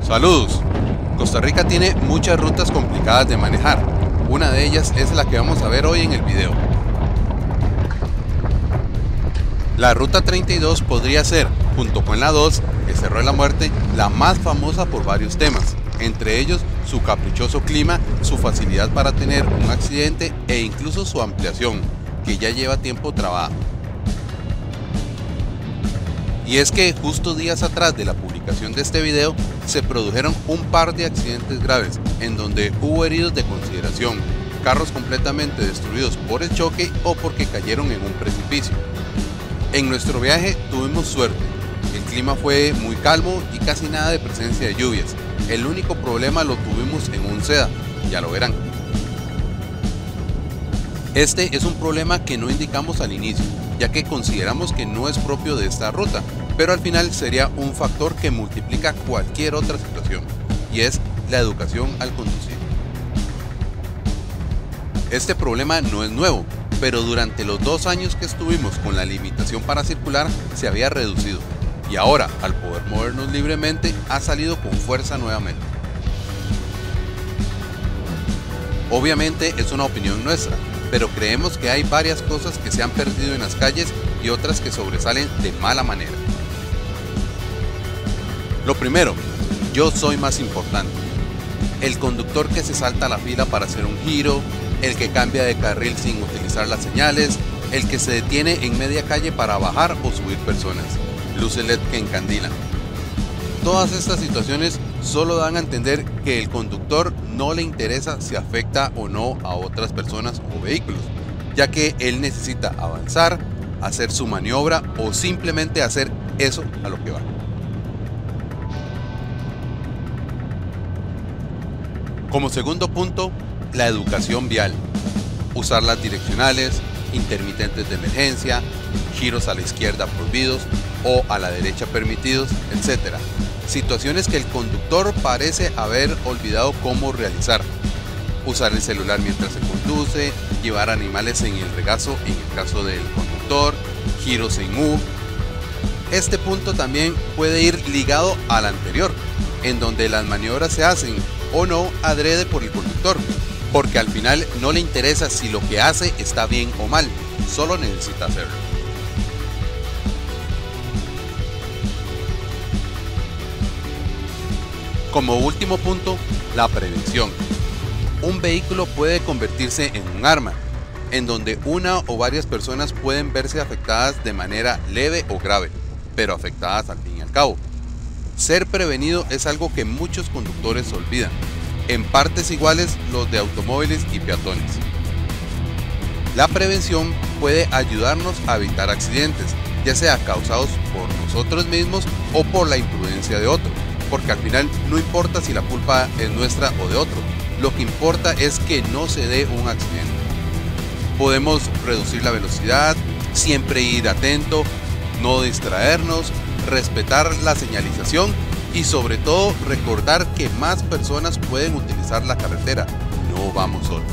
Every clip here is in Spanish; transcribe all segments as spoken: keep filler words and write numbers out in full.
Saludos. Costa Rica tiene muchas rutas complicadas de manejar. Una de ellas es la que vamos a ver hoy en el video. La ruta treinta y dos podría ser, junto con la dos, el Cerro de la Muerte, la más famosa por varios temas, entre ellos su caprichoso clima, su facilidad para tener un accidente e incluso su ampliación, que ya lleva tiempo trabada. Y es que justo días atrás de la publicación de este video se produjeron un par de accidentes graves en donde hubo heridos de consideración, carros completamente destruidos por el choque o porque cayeron en un precipicio. En nuestro viaje tuvimos suerte, el clima fue muy calmo y casi nada de presencia de lluvias. El único problema lo tuvimos en un SEDA, ya lo verán. Este es un problema que no indicamos al inicio, ya que consideramos que no es propio de esta ruta, pero al final sería un factor que multiplica cualquier otra situación, y es la educación al conducir. Este problema no es nuevo, pero durante los dos años que estuvimos con la limitación para circular se había reducido, y ahora, al poder movernos libremente, ha salido con fuerza nuevamente. Obviamente es una opinión nuestra, pero creemos que hay varias cosas que se han perdido en las calles y otras que sobresalen de mala manera. Lo primero, yo soy más importante. El conductor que se salta la fila para hacer un giro, el que cambia de carril sin utilizar las señales, el que se detiene en media calle para bajar o subir personas, luces L E D que encandilan. Todas estas situaciones solo dan a entender que el conductor no le interesa si afecta o no a otras personas o vehículos, ya que él necesita avanzar, hacer su maniobra o simplemente hacer eso a lo que va. Como segundo punto, la educación vial. Usar las direccionales, intermitentes de emergencia, giros a la izquierda prohibidos o a la derecha permitidos, etcétera. Situaciones que el conductor parece haber olvidado cómo realizar. Usar el celular mientras se conduce, llevar animales en el regazo en el caso del conductor, giros en U. Este punto también puede ir ligado al anterior, en donde las maniobras se hacen o no adrede por el conductor, porque al final no le interesa si lo que hace está bien o mal, solo necesita hacerlo. Como último punto, la prevención. Un vehículo puede convertirse en un arma, en donde una o varias personas pueden verse afectadas de manera leve o grave, pero afectadas al fin y al cabo. Ser prevenido es algo que muchos conductores olvidan, en partes iguales los de automóviles y peatones. La prevención puede ayudarnos a evitar accidentes, ya sea causados por nosotros mismos o por la imprudencia de otro, porque al final no importa si la culpa es nuestra o de otro, lo que importa es que no se dé un accidente. Podemos reducir la velocidad, siempre ir atento, no distraernos, respetar la señalización y sobre todo recordar que más personas pueden utilizar la carretera, no vamos solos.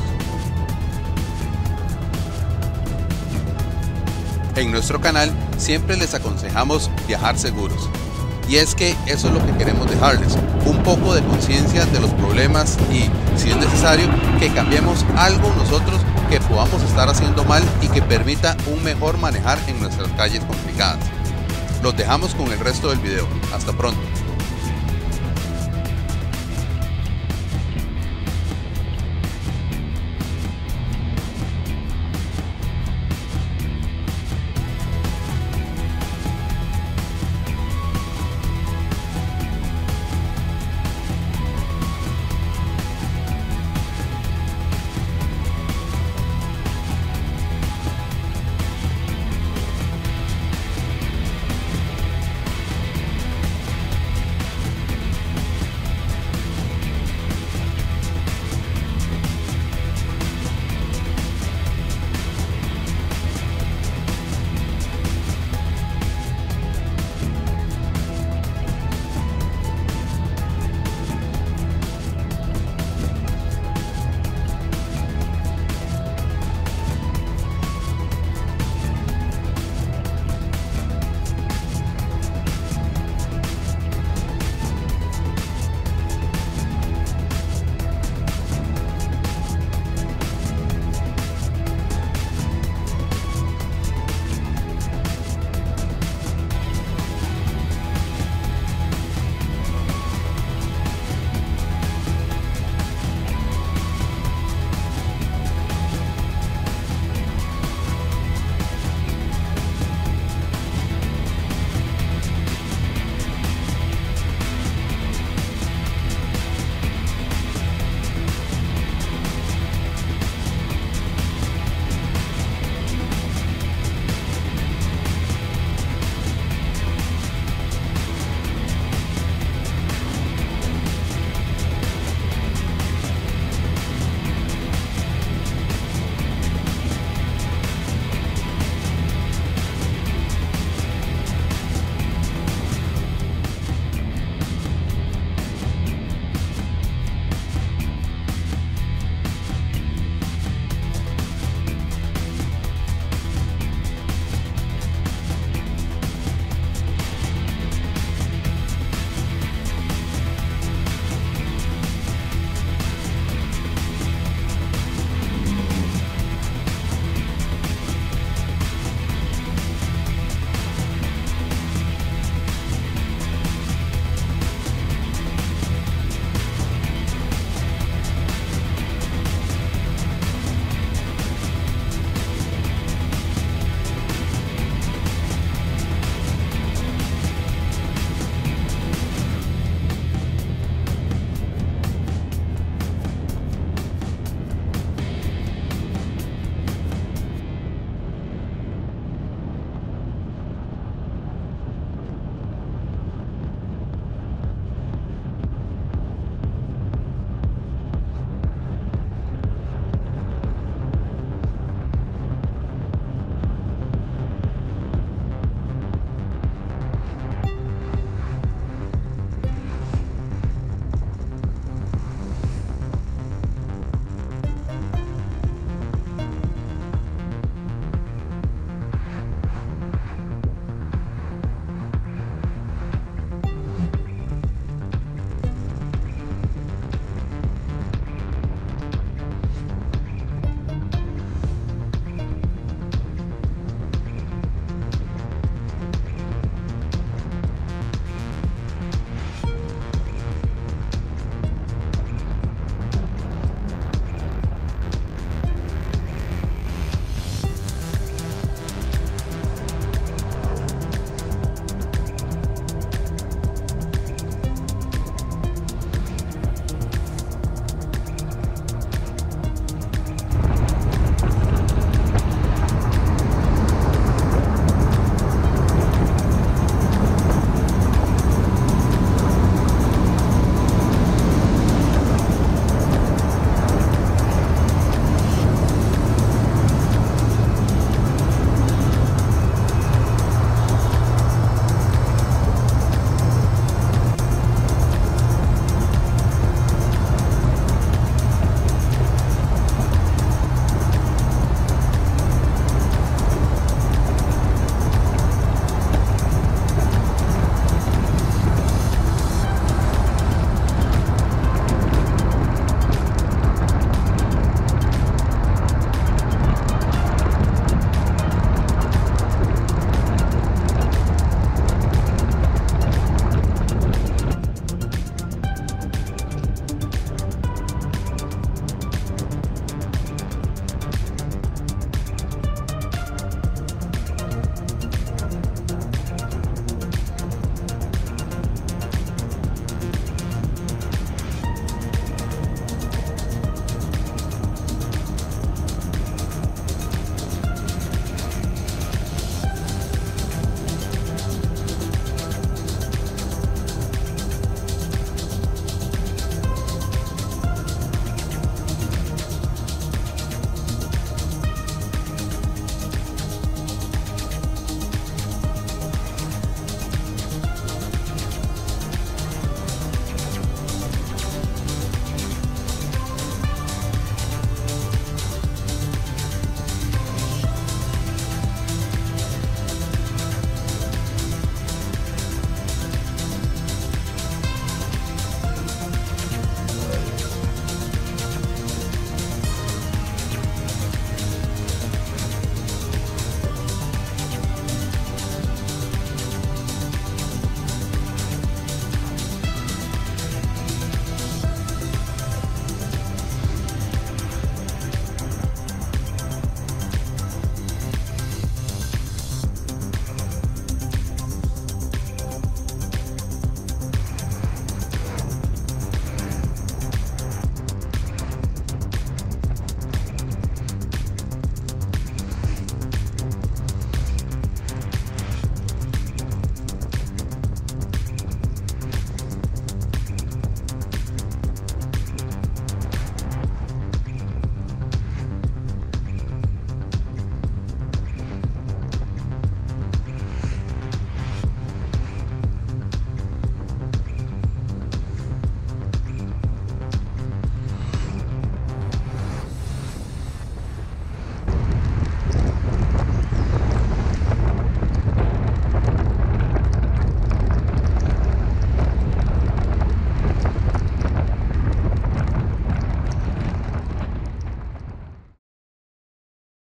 En nuestro canal siempre les aconsejamos viajar seguros, y es que eso es lo que queremos dejarles, un poco de conciencia de los problemas y, si es necesario, que cambiemos algo nosotros que podamos estar haciendo mal y que permita un mejor manejar en nuestras calles complicadas. Los dejamos con el resto del video. Hasta pronto.